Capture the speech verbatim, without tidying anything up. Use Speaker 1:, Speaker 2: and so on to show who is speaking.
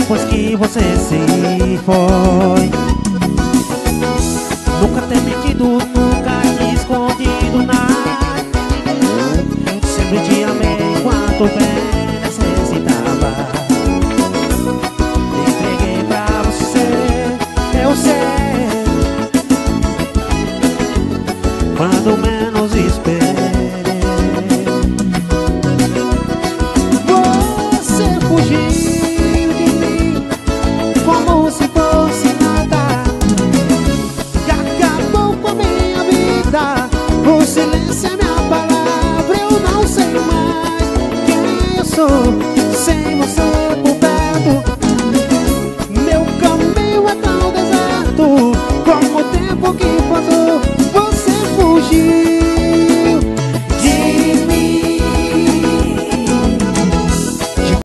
Speaker 1: depois que você se foi. Nunca ter mentido, nunca te escondido nada. Sempre te amei enquanto bem necessitava. Me entreguei pra você, eu sei. Quando menos esperei, você fugiu de mim como se fosse nada, e acabou com a minha vida. O silêncio é minha palavra, eu não sei mais quem eu sou sem você por perto. Meu caminho é tão deserto como o tempo que passou.